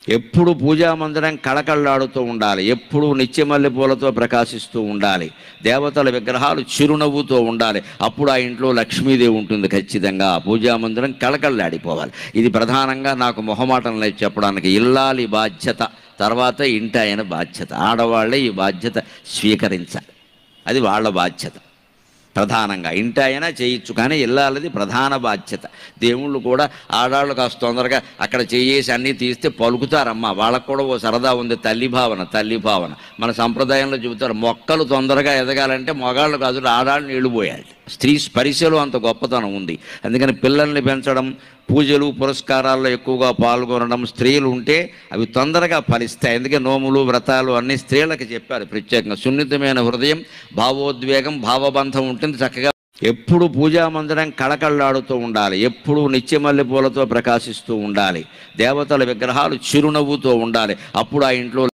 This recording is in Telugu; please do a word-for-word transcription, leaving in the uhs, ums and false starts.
ఎప్పుడు పూజా మందిరం కళకళలాడుతూ ఉండాలి, ఎప్పుడు నిత్యమల్లి పూలతో ప్రకాశిస్తూ ఉండాలి, దేవతల విగ్రహాలు చిరునవ్వుతో ఉండాలి. అప్పుడు ఆ ఇంట్లో లక్ష్మీదేవి ఉంటుంది. ఖచ్చితంగా పూజా మందిరం కళకళలాడిపోవాలి. ఇది ప్రధానంగా నాకు మొహమాటం లేదు చెప్పడానికి. ఇల్లాలి బాధ్యత, తర్వాత ఇంటి ఆయన బాధ్యత. ఆడవాళ్లే ఈ బాధ్యత స్వీకరించాలి, అది వాళ్ళ బాధ్యత. ప్రధానంగా ఇంటి అయినా చేయొచ్చు, కానీ ఇల్లాలది ప్రధాన బాధ్యత. దేవుళ్ళు కూడా ఆడాళ్ళు కాస్త తొందరగా అక్కడ చేసి అన్నీ తీస్తే పలుకుతారమ్మా. వాళ్ళకు కూడా ఓ సరదా ఉంది, తల్లి భావన. తల్లి భావన మన సంప్రదాయంలో చెబుతారు, మొక్కలు తొందరగా ఎదగాలంటే మగాళ్ళు కాదు ఆడాళ్ళు నీళ్లు పోయాలి. స్త్రీ స్పరిశలో అంత గొప్పతనం ఉంది. అందుకని పిల్లల్ని పెంచడం, పూజలు పురస్కారాల్లో ఎక్కువగా పాల్గొనడం, స్త్రీలు ఉంటే అవి తొందరగా ఫలిస్తాయి. అందుకే నోములు వ్రతాలు అన్నీ స్త్రీలకు చెప్పారు ప్రత్యేకంగా. సున్నితమైన హృదయం, భావోద్వేగం, భావబంధం ఉంటుంది చక్కగా. ఎప్పుడు పూజా మందిరం కళకళలాడుతూ ఉండాలి, ఎప్పుడు నిత్యమల్లి పూలతో ప్రకాశిస్తూ ఉండాలి, దేవతల విగ్రహాలు చిరునవ్వుతో ఉండాలి. అప్పుడు ఆ ఇంట్లో